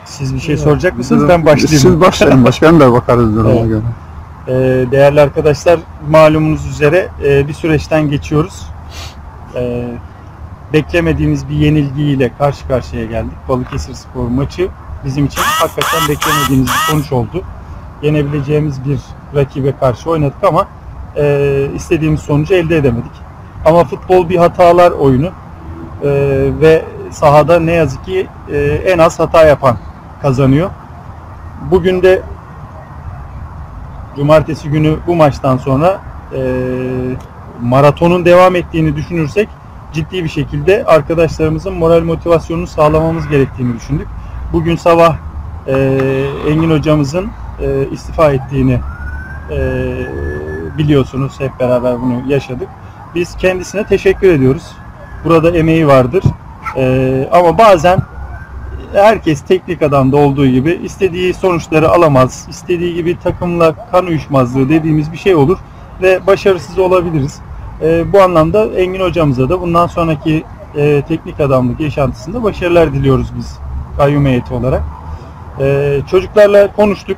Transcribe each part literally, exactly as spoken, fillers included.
Siz bir şey soracak mısınız? Ben başlayayım. Siz başlayın. Başkanım da bakarız duruma Evet. göre. Ee, değerli arkadaşlar, malumunuz üzere e, bir süreçten geçiyoruz. Ee, beklemediğimiz bir yenilgiyle karşı karşıya geldik. Balıkesirspor maçı bizim için hakikaten beklemediğimiz bir sonuç oldu. Yenebileceğimiz bir rakibe karşı oynadık ama e, istediğimiz sonucu elde edemedik. Ama futbol bir hatalar oyunu e, ve sahada ne yazık ki e, en az hata yapan kazanıyor. Bugün de cumartesi günü bu maçtan sonra e, maratonun devam ettiğini düşünürsek ciddi bir şekilde arkadaşlarımızın moral motivasyonunu sağlamamız gerektiğini düşündük. Bugün sabah e, Engin hocamızın e, istifa ettiğini e, biliyorsunuz, hep beraber bunu yaşadık. Biz kendisine teşekkür ediyoruz. Burada emeği vardır. E, ama bazen herkes teknik adamda olduğu gibi istediği sonuçları alamaz, istediği gibi takımla kan uyuşmazlığı dediğimiz bir şey olur ve başarısız olabiliriz. E, bu anlamda Engin hocamıza da bundan sonraki e, teknik adamlık yaşantısında başarılar diliyoruz biz kayyum heyeti olarak. E, çocuklarla konuştuk.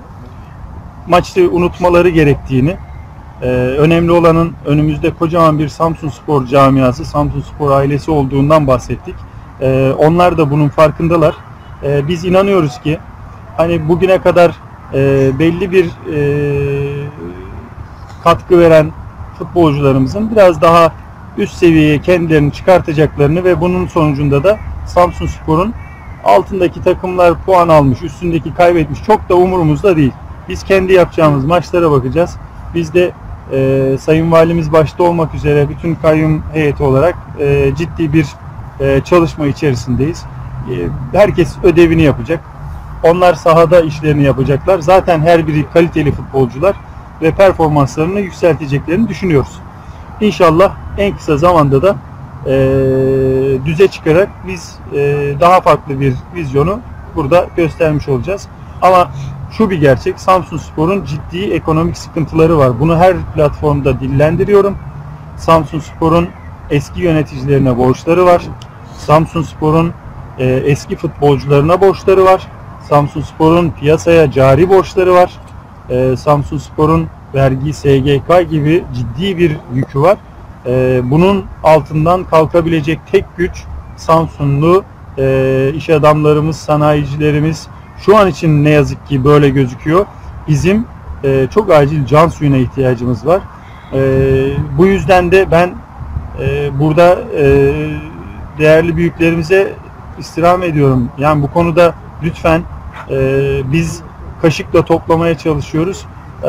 Maçı unutmaları gerektiğini, e, önemli olanın önümüzde kocaman bir Samsunspor camiası, Samsunspor ailesi olduğundan bahsettik. Ee, onlar da bunun farkındalar. Ee, biz inanıyoruz ki hani bugüne kadar e, belli bir e, katkı veren futbolcularımızın biraz daha üst seviyeye kendilerini çıkartacaklarını ve bunun sonucunda da Samsunspor'un altındaki takımlar puan almış, üstündeki kaybetmiş çok da umurumuzda değil. Biz kendi yapacağımız maçlara bakacağız. Biz de e, Sayın Valimiz başta olmak üzere bütün kayyum heyeti olarak e, ciddi bir çalışma içerisindeyiz. Herkes ödevini yapacak. Onlar sahada işlerini yapacaklar. Zaten her biri kaliteli futbolcular ve performanslarını yükselteceklerini düşünüyoruz. İnşallah en kısa zamanda da e, düze çıkarak biz e, daha farklı bir vizyonu burada göstermiş olacağız. Ama şu bir gerçek, Samsunspor'un ciddi ekonomik sıkıntıları var. Bunu her platformda dillendiriyorum. Samsunspor'un eski yöneticilerine borçları var. Samsunspor'un e, eski futbolcularına borçları var. Samsunspor'un piyasaya cari borçları var. E, Samsunspor'un vergi, S G K gibi ciddi bir yükü var. E, bunun altından kalkabilecek tek güç Samsunlu e, iş adamlarımız, sanayicilerimiz. Şu an için ne yazık ki böyle gözüküyor. Bizim e, çok acil can suyuna ihtiyacımız var. E, bu yüzden de ben e, burada e, değerli büyüklerimize istirham ediyorum. Yani bu konuda lütfen e, biz kaşıkla toplamaya çalışıyoruz. E,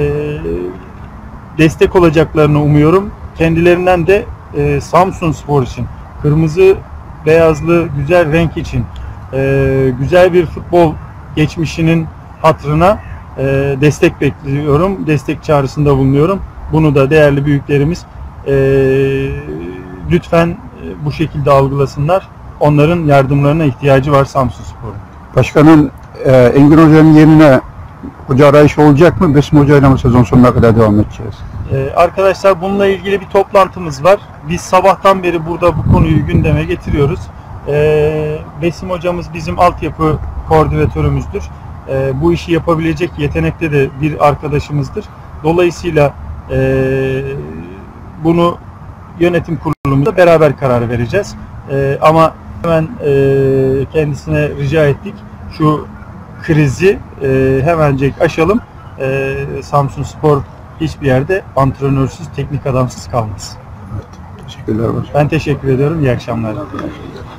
destek olacaklarını umuyorum. Kendilerinden de e, Samsunspor için, kırmızı beyazlı güzel renk için, e, güzel bir futbol geçmişinin hatırına e, destek bekliyorum. Destek çağrısında bulunuyorum. Bunu da değerli büyüklerimiz e, lütfen bu şekilde algılasınlar. Onların yardımlarına ihtiyacı var Samsunspor'un. Başkanın e, Engin Hoca'nın yerine hoca arayışı olacak mı? Besim Hoca'yla mı sezon sonuna kadar devam edeceğiz? Ee, arkadaşlar bununla ilgili bir toplantımız var. Biz sabahtan beri burada bu konuyu gündeme getiriyoruz. Ee, Besim hocamız bizim altyapı koordinatörümüzdür. Ee, bu işi yapabilecek yetenekte de bir arkadaşımızdır. Dolayısıyla e, bunu yönetim kurulumuzda beraber karar vereceğiz. Ee, ama hemen e, kendisine rica ettik. Şu krizi e, hemencek aşalım. E, Samsunspor hiçbir yerde antrenörsüz, teknik adamsız kalmaz. Evet, teşekkürler. Ben teşekkür ediyorum. İyi akşamlar.